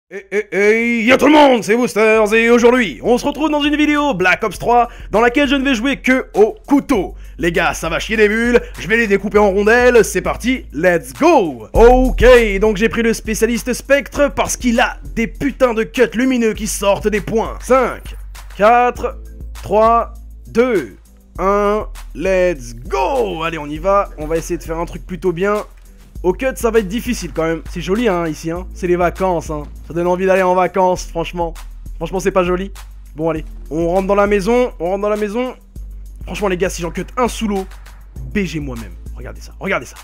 Hey, yo tout le monde, c'est Boosters et aujourd'hui, on se retrouve dans une vidéo Black Ops 3 dans laquelle je ne vais jouer que au couteau. Les gars, ça va chier des bulles, je vais les découper en rondelles, c'est parti, let's go. Ok, donc j'ai pris le spécialiste Spectre parce qu'il a des putains de cuts lumineux qui sortent des points. 5, 4, 3, 2, 1, let's go. Allez, on y va, on va essayer de faire un truc plutôt bien. Au cut, ça va être difficile quand même. C'est joli, hein, ici, hein. C'est les vacances, hein. Ça donne envie d'aller en vacances, franchement. Franchement, c'est pas joli. Bon, allez. On rentre dans la maison. On rentre dans la maison. Franchement, les gars, si j'en cut un sous l'eau, BG moi-même. Regardez ça. Regardez ça.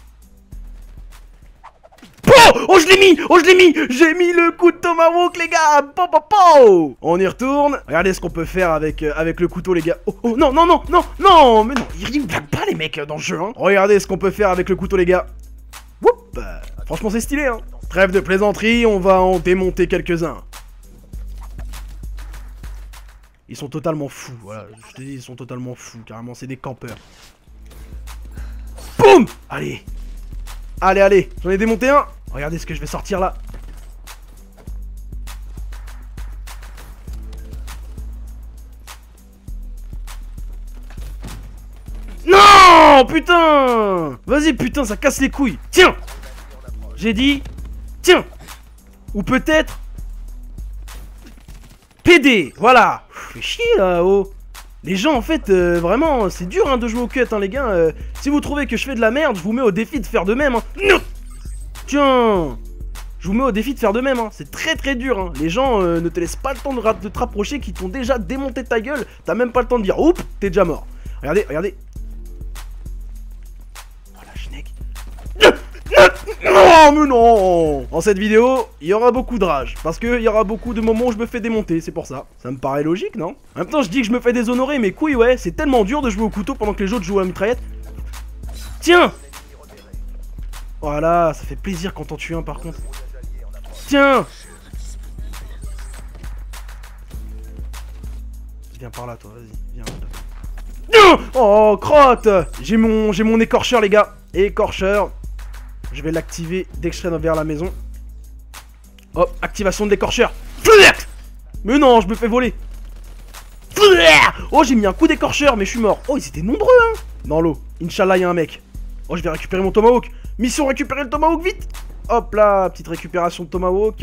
Oh, je l'ai mis. Oh, je l'ai mis. J'ai mis le coup de tomahawk, les gars. Po, po, po. On y retourne. Regardez ce qu'on peut faire avec le couteau, les gars. Oh, non, non, non, non, non. Mais non, ils me blaguent pas, les mecs, dans le jeu, hein. Regardez ce qu'on peut faire avec le couteau, les gars. Whoop. Franchement c'est stylé hein. Trêve de plaisanterie, on va en démonter quelques-uns. Ils sont totalement fous, voilà, je te dis, ils sont totalement fous, carrément, c'est des campeurs. Boum. Allez. Allez, allez, j'en ai démonté un. Regardez ce que je vais sortir là. Non, putain. Vas-y, putain, ça casse les couilles. Tiens. J'ai dit, tiens. Ou peut-être PD, voilà. Fais chier là, oh. Les gens, en fait, vraiment, c'est dur hein, de jouer au cut, hein, les gars. Si vous trouvez que je fais de la merde, je vous mets au défi de faire de même. Hein. Non. Tiens. Je vous mets au défi de faire de même. Hein. C'est très très dur. Hein. Les gens ne te laissent pas le temps de te rapprocher, qui t'ont déjà démonté ta gueule. T'as même pas le temps de dire, oups, t'es déjà mort. Regardez, regardez. Non, mais non. Dans cette vidéo, il y aura beaucoup de rage. Parce qu'il y aura beaucoup de moments où je me fais démonter, c'est pour ça. Ça me paraît logique, non? En même temps, je dis que je me fais déshonorer, mais couilles, ouais. C'est tellement dur de jouer au couteau pendant que les autres jouent à la mitraillette. Tiens. Voilà, ça fait plaisir quand on tue un, par contre. Tiens. Viens par là, toi, vas-y. Viens là. Oh, crotte. J'ai mon écorcheur, les gars. Écorcheur. Je vais l'activer dès que je serai vers la maison. Hop, activation de l'écorcheur. Mais non, je me fais voler. Oh, j'ai mis un coup d'écorcheur, mais je suis mort. Oh, ils étaient nombreux, hein. Dans l'eau. Inch'Allah, il y a un mec. Oh, je vais récupérer mon tomahawk. Mission récupérer le tomahawk, vite. Hop là, petite récupération de tomahawk.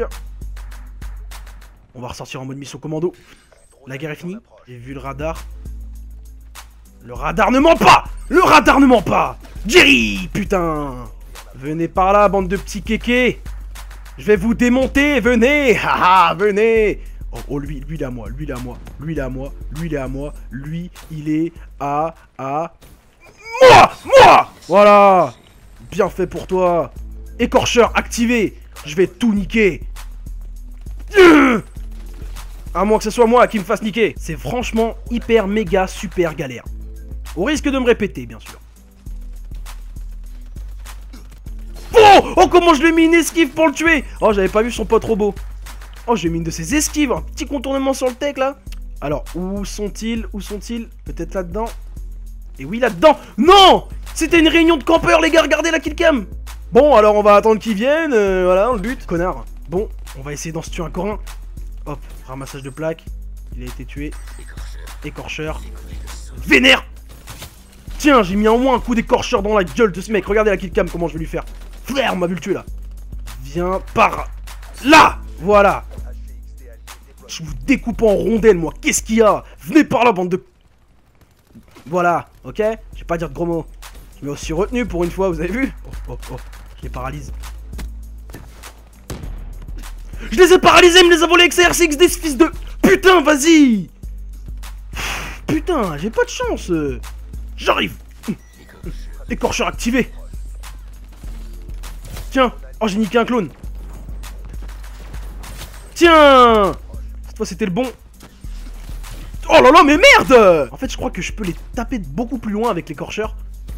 On va ressortir en mode mission commando. La guerre est finie. J'ai vu le radar. Le radar ne ment pas. Le radar ne ment pas. Jerry, putain. Venez par là, bande de petits kékés. Je vais vous démonter, venez. Haha, venez. Oh, oh, lui il est à moi, lui il est à moi. Lui il est à moi, lui il est à moi. Lui il est à moi. Voilà. Bien fait pour toi. Écorcheur activé. Je vais tout niquer. À moins que ce soit moi qui me fasse niquer. C'est franchement hyper méga super galère. Au risque de me répéter, bien sûr. Oh, comment je lui ai mis une esquive pour le tuer. Oh, j'avais pas vu son pote robot. Oh, j'ai mis une de ses esquives. Un petit contournement sur le tech, là. Alors, où sont-ils? Où sont-ils? Peut-être là-dedans. Et oui, là-dedans. Non. C'était une réunion de campeurs, les gars. Regardez la killcam. Bon, alors on va attendre qu'ils viennent. Voilà, le but. Connard. Bon, on va essayer d'en se tuer un corin. Hop, ramassage de plaques. Il a été tué. Écorcheur. Vénère. Tiens, j'ai mis en moins un coup d'écorcheur dans la gueule de ce mec. Regardez la killcam, comment je vais lui faire. Frère, on m'a vu le tuer là. Viens par là. Voilà. Je vous découpe en rondelles, moi. Qu'est-ce qu'il y a? Venez par là, bande de... Voilà, ok. Je vais pas dire de gros mots. Je m'ai aussi retenu pour une fois, vous avez vu? Oh, oh, oh. Je les paralyse. Je les ai paralysés, ils me les a volés avec ces RCX des fils de... Putain, vas-y. Putain, j'ai pas de chance. J'arrive. Écorcheur activé. Tiens. Oh, j'ai niqué un clone. Tiens. Cette fois, c'était le bon. Oh là là, mais merde. En fait, je crois que je peux les taper de beaucoup plus loin avec l'écorcheur.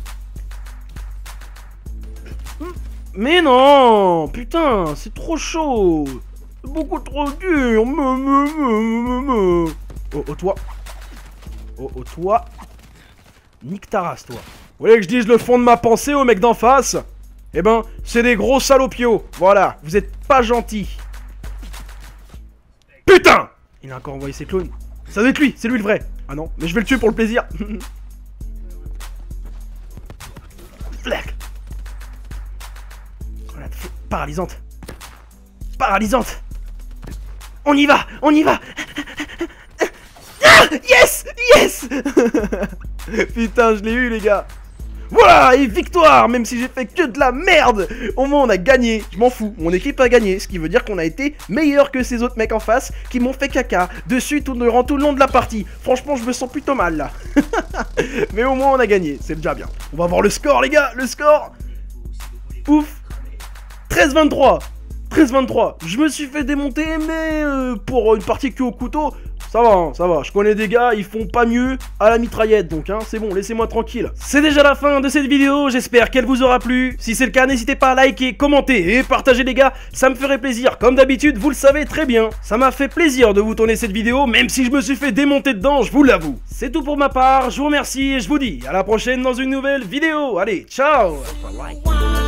Mais non. Putain, c'est trop chaud. C'est beaucoup trop dur. Oh, oh, toi. Oh, oh, toi. Nique ta race, toi. Vous voulez que je dise le fond de ma pensée au mec d'en face? Eh ben, c'est des gros salopios. Voilà, vous êtes pas gentils. Putain! Il a encore envoyé ses clones. Ça doit être lui, c'est lui le vrai. Ah non, mais je vais le tuer pour le plaisir. Flac. Grenade paralysante. Paralysante. On y va, on y va. Ah, yes, yes. Putain, je l'ai eu les gars. Voilà, et victoire, même si j'ai fait que de la merde. Au moins on a gagné, je m'en fous, mon équipe a gagné. Ce qui veut dire qu'on a été meilleur que ces autres mecs en face qui m'ont fait caca dessus durant tout le long de la partie. Franchement je me sens plutôt mal là. Mais au moins on a gagné, c'est déjà bien. On va voir le score les gars, le score. Ouf. 13-23. 13-23. Je me suis fait démonter mais pour une partie que au couteau, ça va, hein, ça va. Je connais des gars, ils font pas mieux à la mitraillette, donc hein, c'est bon, laissez-moi tranquille. C'est déjà la fin de cette vidéo, j'espère qu'elle vous aura plu. Si c'est le cas, n'hésitez pas à liker, commenter et partager les gars, ça me ferait plaisir. Comme d'habitude, vous le savez très bien, ça m'a fait plaisir de vous tourner cette vidéo, même si je me suis fait démonter dedans, je vous l'avoue. C'est tout pour ma part, je vous remercie et je vous dis à la prochaine dans une nouvelle vidéo. Allez, ciao.